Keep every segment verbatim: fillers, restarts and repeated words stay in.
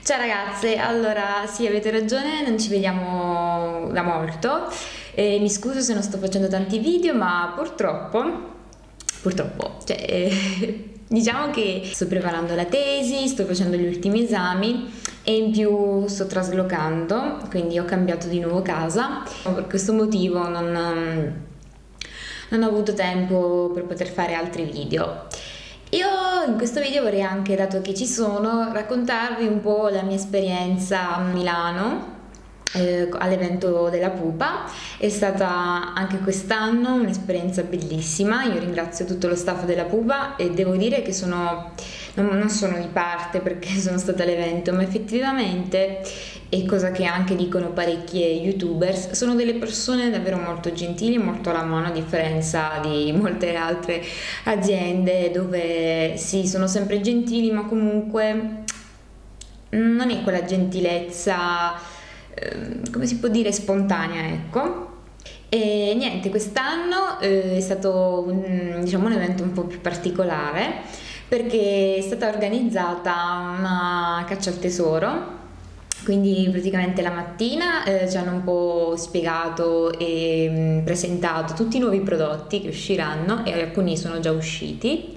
Ciao ragazze, allora sì, avete ragione, non ci vediamo da molto e mi scuso se non sto facendo tanti video, ma purtroppo, purtroppo, cioè, eh, diciamo che sto preparando la tesi, sto facendo gli ultimi esami e in più sto traslocando, quindi ho cambiato di nuovo casa. Per questo motivo non, non ho avuto tempo per poter fare altri video. Io in questo video vorrei anche, dato che ci sono, raccontarvi un po' la mia esperienza a Milano eh, all'evento della Pupa. È stata anche quest'anno un'esperienza bellissima. Io ringrazio tutto lo staff della Pupa e devo dire che sono, non, non sono di parte perché sono stata all'evento, ma effettivamente, e cosa che anche dicono parecchie youtubers, sono delle persone davvero molto gentili, molto alla mano, a differenza di molte altre aziende dove sì, sono sempre gentili, ma comunque non è quella gentilezza, eh, come si può dire, spontanea, ecco. E niente, quest'anno eh, è stato un, diciamo, un evento un po' più particolare perché è stata organizzata una caccia al tesoro. Quindi praticamente la mattina eh, ci hanno un po' spiegato e mh, presentato tutti i nuovi prodotti che usciranno e alcuni sono già usciti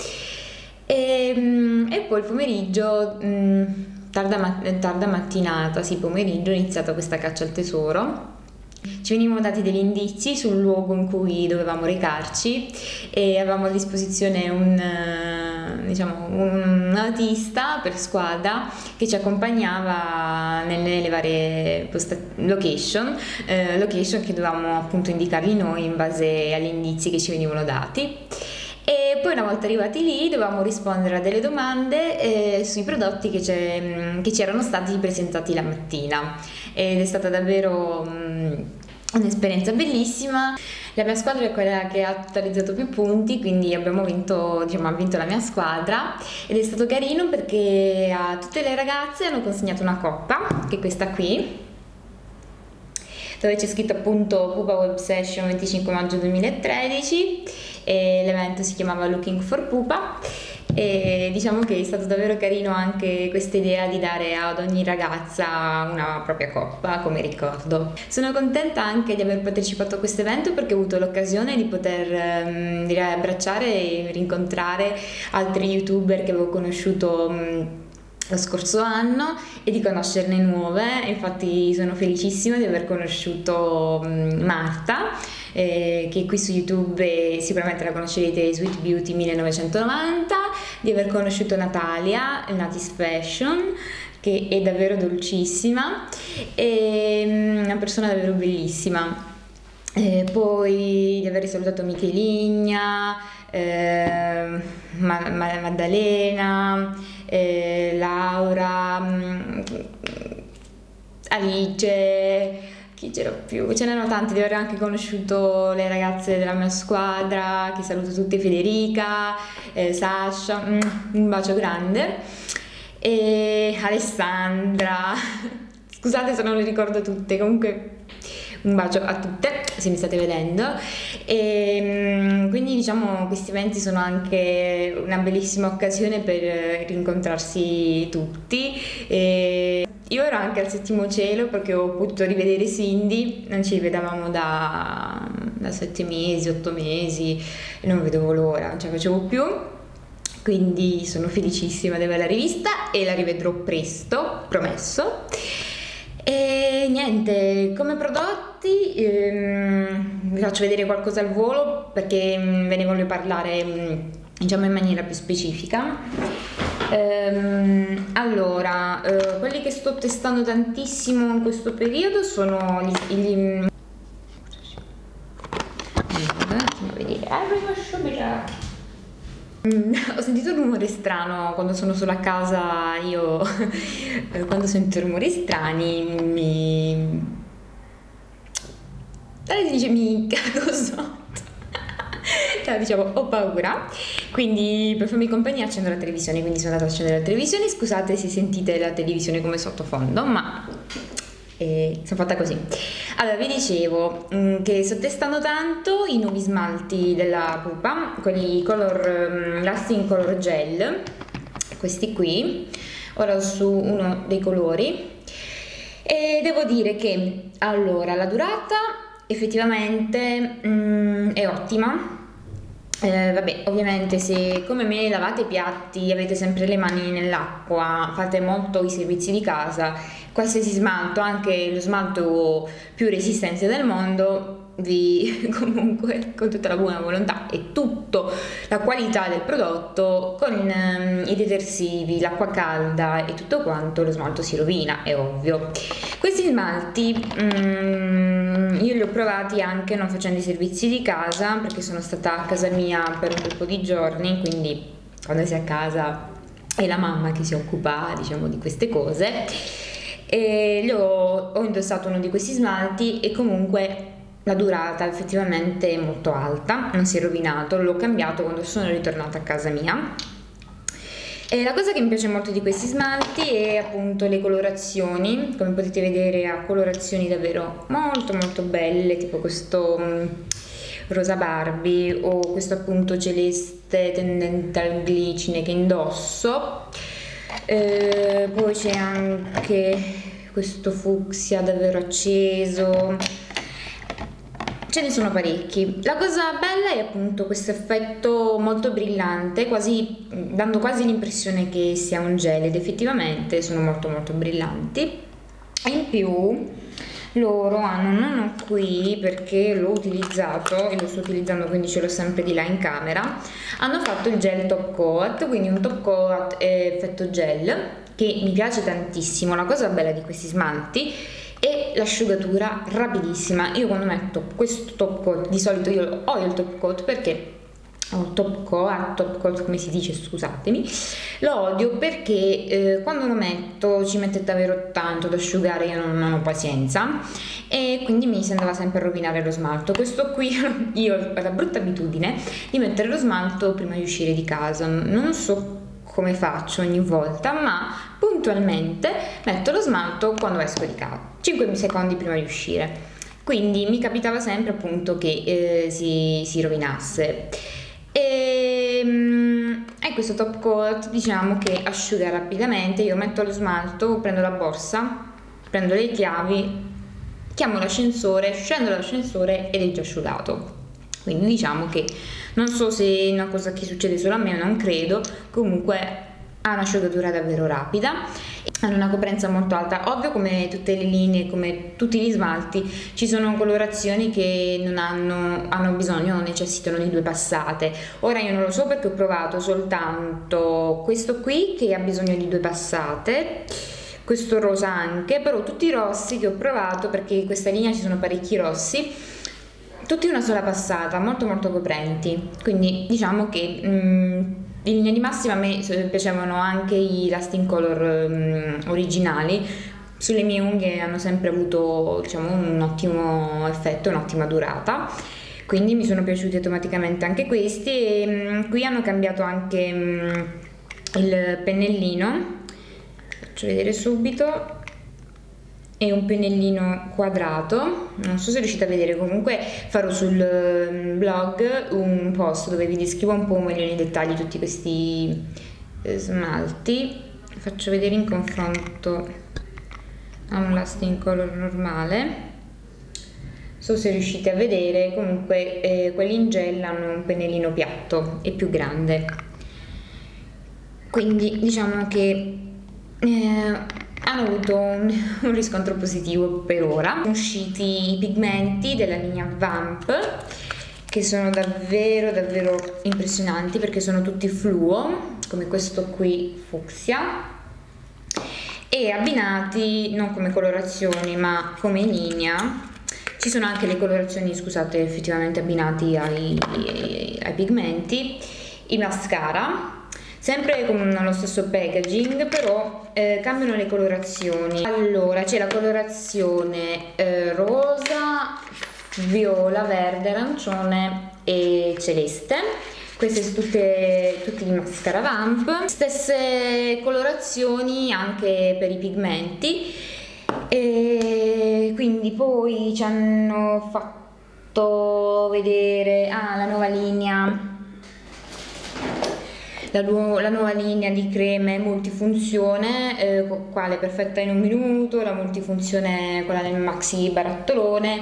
e, mh, e poi il pomeriggio, mh, tarda, mat- tarda mattinata, sì pomeriggio, è iniziata questa caccia al tesoro. Ci venivano dati degli indizi sul luogo in cui dovevamo recarci e avevamo a disposizione un, eh, diciamo, un autista per squadra che ci accompagnava nelle, nelle varie posta- location, eh, location che dovevamo appunto indicargli noi in base agli indizi che ci venivano dati. E poi una volta arrivati lì dovevamo rispondere a delle domande eh, sui prodotti che, che ci erano stati presentati la mattina ed è stata davvero mh, un'esperienza bellissima. La mia squadra è quella che ha totalizzato più punti, quindi abbiamo vinto, diciamo, ha vinto la mia squadra ed è stato carino perché a tutte le ragazze hanno consegnato una coppa, che è questa qui, dove c'è scritto appunto Pupa Web Session venticinque maggio duemilatredici e l'evento si chiamava Looking for Pupa e diciamo che è stato davvero carino anche questa idea di dare ad ogni ragazza una propria coppa come ricordo. Sono contenta anche di aver partecipato a questo evento perché ho avuto l'occasione di poter um, abbracciare e rincontrare altri youtuber che avevo conosciuto um, lo scorso anno e di conoscerne nuove. Infatti sono felicissima di aver conosciuto um, Marta eh, che qui su YouTube eh, sicuramente la conoscerete, Sweet Beauty millenovecentonovanta, di aver conosciuto Natalia, Natis Fashion, che è davvero dolcissima e um, una persona davvero bellissima. Eh, poi di aver salutato Micheligna, eh, Ma- Ma- Maddalena, eh, Laura, mh, Alice, chi c'era più? Ce n'erano tanti, di aver anche conosciuto le ragazze della mia squadra, che saluto tutte, Federica, eh, Sasha, mm, un bacio grande, e Alessandra, scusate se non le ricordo tutte, comunque un bacio a tutte se mi state vedendo. E quindi diciamo questi eventi sono anche una bellissima occasione per rincontrarsi tutti e io ero anche al settimo cielo perché ho potuto rivedere Cindy, non ci rivedavamo da, da sette mesi, otto mesi e non vedevo l'ora, non ce la facevo più. Quindi sono felicissima di averla rivista e la rivedrò presto, promesso. E niente, come prodotti ehm, vi faccio vedere qualcosa al volo perché mh, ve ne voglio parlare mh, diciamo in maniera più specifica. Ehm, allora, eh, quelli che sto testando tantissimo in questo periodo sono gli, gli Mm, ho sentito un rumore strano quando sono solo a casa, io quando sento rumori strani mi... allora si dice mi cago sotto, cioè diciamo ho paura, quindi per farmi compagnia accendo la televisione, quindi sono andata a accendere la televisione, scusate se sentite la televisione come sottofondo, ma eh, sono fatta così. Allora, vi dicevo mh, che sto testando tanto i nuovi smalti della Pupa, quelli color, um, lasting color gel, questi qui, ora su uno dei colori e devo dire che allora la durata effettivamente mm, è ottima. Eh, vabbè, ovviamente se come me lavate i piatti, avete sempre le mani nell'acqua, fate molto i servizi di casa, qualsiasi smalto, anche lo smalto più resistente del mondo, vi comunque con tutta la buona volontà e tutta la qualità del prodotto, con ehm, i detersivi, l'acqua calda e tutto quanto, lo smalto si rovina, è ovvio. Questi smalti mm, io li ho provati anche non facendo i servizi di casa, perché sono stata a casa mia per un bel po' di giorni, quindi quando sei a casa è la mamma che si occupa, diciamo, di queste cose. E li ho, ho indossato uno di questi smalti e comunque la durata effettivamente è molto alta, non si è rovinato, l'ho cambiato quando sono ritornata a casa mia. E la cosa che mi piace molto di questi smalti è appunto le colorazioni, come potete vedere ha colorazioni davvero molto molto belle, tipo questo um, rosa Barbie o questo appunto celeste tendente al glicine che indosso. Eh, poi c'è anche questo fucsia davvero acceso, ce ne sono parecchi. La cosa bella è appunto questo effetto molto brillante, quasi dando quasi l'impressione che sia un gel, ed effettivamente sono molto molto brillanti. E in più loro hanno, non ho qui perché l'ho utilizzato e lo sto utilizzando, quindi ce l'ho sempre di là in camera, hanno fatto il gel top coat, quindi un top coat effetto gel che mi piace tantissimo. La cosa bella di questi smalti e l'asciugatura rapidissima. Io quando metto questo top coat, di solito io ho il top coat perché ho top coat, top coat come si dice, scusatemi, lo odio perché eh, quando lo metto ci mette davvero tanto ad asciugare, io non, non ho pazienza e quindi mi si andava sempre a rovinare lo smalto. Questo qui io ho la brutta abitudine di mettere lo smalto prima di uscire di casa, non so come faccio ogni volta, ma puntualmente metto lo smalto quando esco di casa, cinque secondi prima di uscire, quindi mi capitava sempre appunto che eh, si, si rovinasse. E, e questo top coat diciamo che asciuga rapidamente. Io metto lo smalto, prendo la borsa, prendo le chiavi, chiamo l'ascensore, scendo dall'ascensore ed è già asciugato. Quindi diciamo che non so se è una cosa che succede solo a me, non credo, comunque ha un'asciugatura davvero rapida, hanno una coprenza molto alta. Ovvio, come tutte le linee, come tutti gli smalti, ci sono colorazioni che non hanno, hanno bisogno, necessitano di due passate. Ora io non lo so perché ho provato soltanto questo qui che ha bisogno di due passate, questo rosa anche, però tutti i rossi che ho provato, perché in questa linea ci sono parecchi rossi, tutti una sola passata, molto molto coprenti, quindi diciamo che mh, in linea di massima a me piacevano anche i lasting color mh, originali. Sulle mie unghie hanno sempre avuto, diciamo, un ottimo effetto, un'ottima durata, quindi mi sono piaciuti automaticamente anche questi. E mh, qui hanno cambiato anche mh, il pennellino, faccio vedere subito. È un pennellino quadrato, non so se riuscite a vedere, comunque farò sul blog un post dove vi descrivo un po' meglio nei dettagli tutti questi smalti. Faccio vedere in confronto a un lasting color normale, non so se riuscite a vedere, comunque eh, quelli in gel hanno un pennellino piatto e più grande, quindi diciamo che eh, hanno avuto un, un riscontro positivo per ora. Sono usciti i pigmenti della linea Vamp che sono davvero davvero impressionanti perché sono tutti fluo, come questo qui fucsia, e abbinati non come colorazioni ma come linea. Ci sono anche le colorazioni, scusate, effettivamente abbinati ai, ai, ai pigmenti. I mascara sempre con lo stesso packaging, però eh, cambiano le colorazioni. Allora c'è la colorazione eh, rosa, viola, verde, arancione e celeste. Queste sono tutte, tutti i mascara Vamp, stesse colorazioni anche per i pigmenti. E quindi poi ci hanno fatto vedere ah, la nuova linea la, nu la nuova linea di creme multifunzione, eh, quale perfetta in un minuto, la multifunzione quella nel maxi barattolone,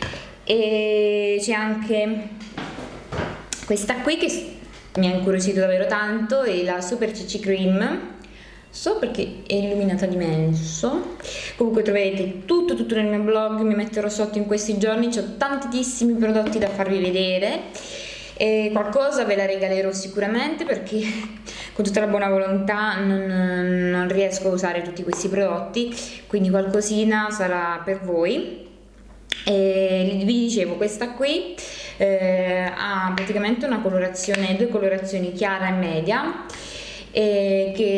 e c'è anche questa qui che mi ha incuriosito davvero tanto, è la Super C C Cream. So perché è illuminata di messo. Comunque troverete tutto tutto nel mio blog, mi metterò sotto in questi giorni, ho tantissimi prodotti da farvi vedere e qualcosa ve la regalerò sicuramente, perché con tutta la buona volontà non, non riesco a usare tutti questi prodotti, quindi qualcosina sarà per voi. E vi dicevo, questa qui eh, ha praticamente una colorazione, due colorazioni, chiara e media, e che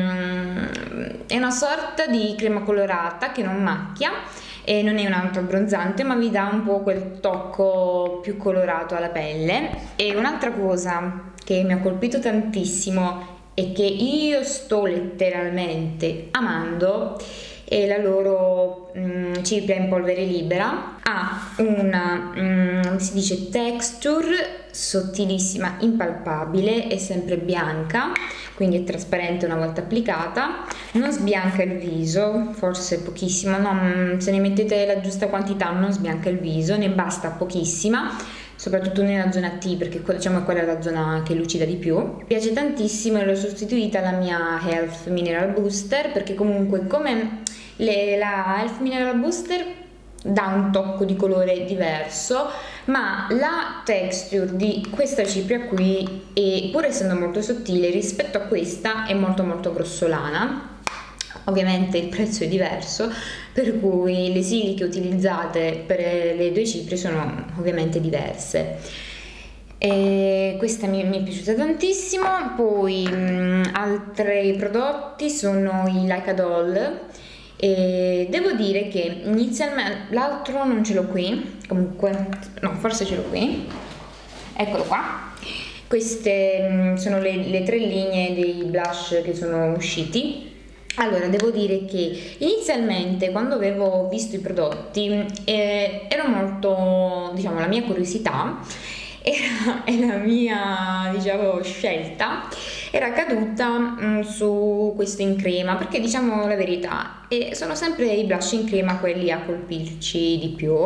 mm, è una sorta di crema colorata che non macchia e non è un autoabbronzante, ma vi dà un po' quel tocco più colorato alla pelle. E un'altra cosa che mi ha colpito tantissimo e che io sto letteralmente amando è la loro mm, cipria in polvere libera. Ha una mm, si dice texture sottilissima, impalpabile, è sempre bianca, quindi è trasparente una volta applicata, non sbianca il viso, forse pochissimo, no, se ne mettete la giusta quantità non sbianca il viso, ne basta pochissima, soprattutto nella zona T, perché diciamo quella è la zona che lucida di più. Mi piace tantissimo e l'ho sostituita alla mia Health Mineral Booster, perché comunque come le, la Health Mineral Booster dà un tocco di colore diverso, ma la texture di questa cipria qui, è, pur essendo molto sottile rispetto a questa, è molto molto grossolana. Ovviamente il prezzo è diverso, per cui le siliche utilizzate per le due ciprie sono ovviamente diverse. E questa mi, mi è piaciuta tantissimo. Poi mh, altri prodotti sono i Like a Doll. E devo dire che inizialmente l'altro non ce l'ho qui, comunque no, forse ce l'ho qui, eccolo qua. Queste mh, sono le, le tre linee dei blush che sono usciti. Allora, devo dire che inizialmente quando avevo visto i prodotti eh, ero molto, diciamo, la mia curiosità era, e la mia, diciamo, scelta era caduta mh, su questo in crema, perché diciamo la verità, e sono sempre i blush in crema quelli a colpirci di più.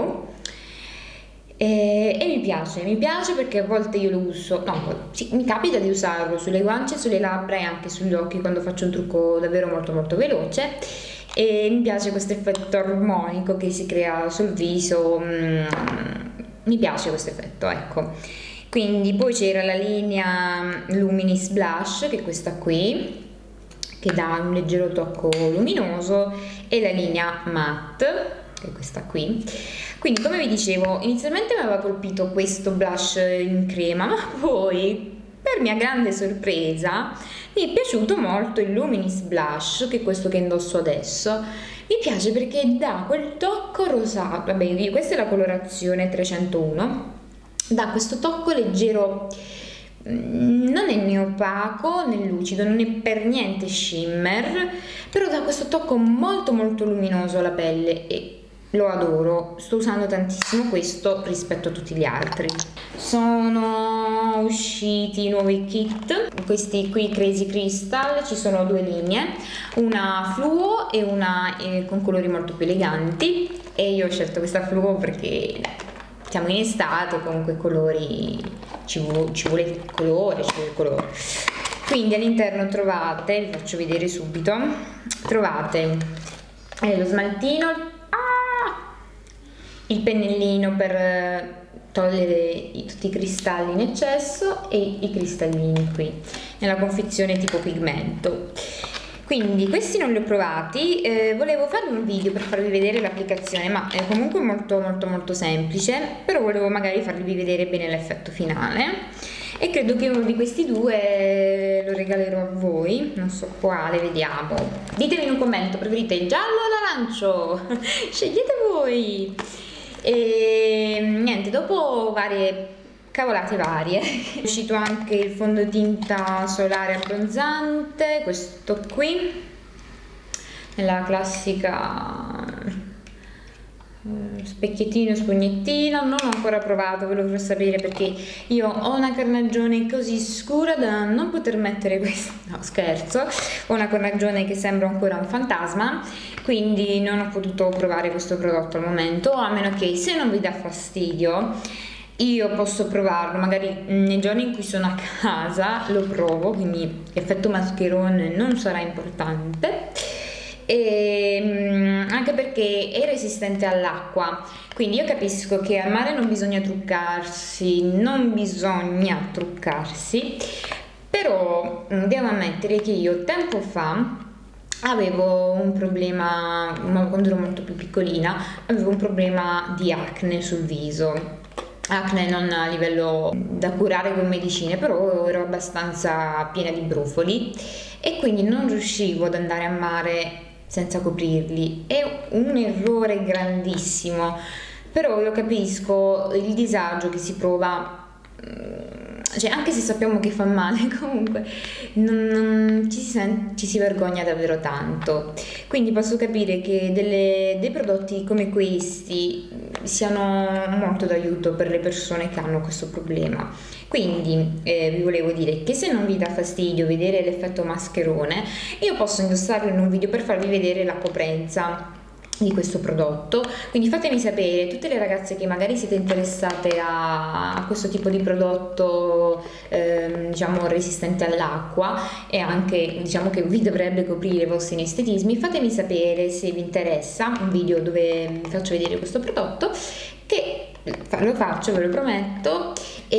E, e mi piace, mi piace perché a volte io lo uso, no, sì, mi capita di usarlo sulle guance, sulle labbra e anche sugli occhi quando faccio un trucco davvero molto molto veloce, e mi piace questo effetto armonico che si crea sul viso, mm, mi piace questo effetto, ecco. Quindi poi c'era la linea Luminis Blush, che è questa qui, che dà un leggero tocco luminoso, e la linea Matte, che è questa qui. Quindi, come vi dicevo, inizialmente mi aveva colpito questo blush in crema, ma poi, per mia grande sorpresa, mi è piaciuto molto il Luminis Blush, che è questo che indosso adesso. Mi piace perché dà quel tocco rosato, vabbè, questa è la colorazione trecentouno, dà questo tocco leggero, non è né opaco né lucido, non è per niente shimmer, però dà questo tocco molto molto luminoso alla pelle e lo adoro. Sto usando tantissimo questo rispetto a tutti gli altri. Sono usciti nuovi kit, questi qui Crazy Crystal, ci sono due linee, una fluo e una eh, con colori molto più eleganti, e io ho scelto questa fluo perché siamo in estate, comunque colori, ci, vu ci vuole il colore, ci vuole il colore. Quindi all'interno trovate, vi faccio vedere subito, trovate eh, lo smaltino, ah, il pennellino per togliere i, tutti i cristalli in eccesso e i cristallini qui, nella confezione tipo pigmento. Quindi questi non li ho provati, eh, volevo fare un video per farvi vedere l'applicazione, ma è comunque molto molto molto semplice, però volevo magari farvi vedere bene l'effetto finale, e credo che uno di questi due lo regalerò a voi, non so quale, vediamo. Ditemi in un commento, preferite il giallo o l'arancio? Scegliete voi. E niente, dopo varie cavolate varie è uscito anche il fondotinta solare abbronzante, questo qui, nella classica eh, specchiettino, spugnettino, non ho ancora provato, ve lo farò sapere perché io ho una carnagione così scura da non poter mettere questo, no scherzo, ho una carnagione che sembra ancora un fantasma, quindi non ho potuto provare questo prodotto al momento, a meno che se non vi dà fastidio io posso provarlo, magari nei giorni in cui sono a casa lo provo, quindi l'effetto mascherone non sarà importante. E, anche perché è resistente all'acqua, quindi io capisco che al mare non bisogna truccarsi, non bisogna truccarsi, però devo ammettere che io tempo fa avevo un problema, quando ero molto più piccolina, avevo un problema di acne sul viso. Acne non a livello da curare con medicine, però ero abbastanza piena di brufoli e quindi non riuscivo ad andare a mare senza coprirli. È un errore grandissimo, però io capisco il disagio che si prova, cioè anche se sappiamo che fa male comunque non, non ci, si sente, ci si vergogna davvero tanto, quindi posso capire che delle, dei prodotti come questi siano molto d'aiuto per le persone che hanno questo problema. Quindi eh, vi volevo dire che se non vi dà fastidio vedere l'effetto mascherone, io posso indossarlo in un video per farvi vedere la coprenza di questo prodotto, quindi fatemi sapere, tutte le ragazze che magari siete interessate a, a questo tipo di prodotto ehm, diciamo resistente all'acqua e anche diciamo che vi dovrebbe coprire i vostri inestetismi, fatemi sapere se vi interessa un video dove vi faccio vedere questo prodotto, che lo faccio, ve lo prometto,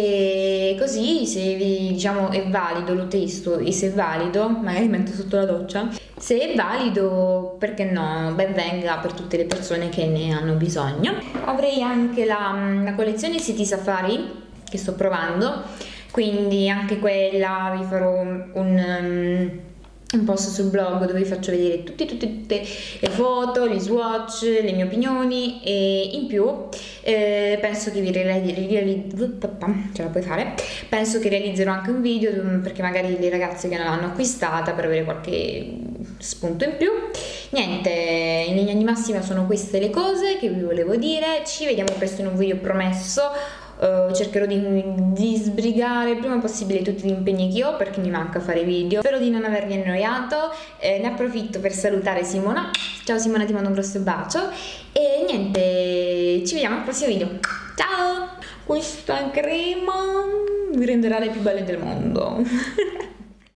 e così se vi diciamo è valido lo testo e se è valido magari metto sotto la doccia, se è valido perché no, ben venga per tutte le persone che ne hanno bisogno. Avrei anche la, la collezione City Safari che sto provando, quindi anche quella vi farò un, un un post sul blog dove vi faccio vedere tutte, tutte, tutte le foto, gli swatch, le mie opinioni, e in più eh, penso che vi realizzo, ce la puoi fare, penso che realizzerò anche un video perché magari le ragazze che non l'hanno acquistata per avere qualche spunto in più. Niente, in linea di massima sono queste le cose che vi volevo dire, ci vediamo presto in un video promesso. Uh, cercherò di, di sbrigare il prima possibile tutti gli impegni che ho perché mi manca fare video. Spero di non avervi annoiato, eh, ne approfitto per salutare Simona. Ciao Simona, ti mando un grosso bacio e niente, ci vediamo al prossimo video. Ciao! Questa crema vi renderà le più belle del mondo.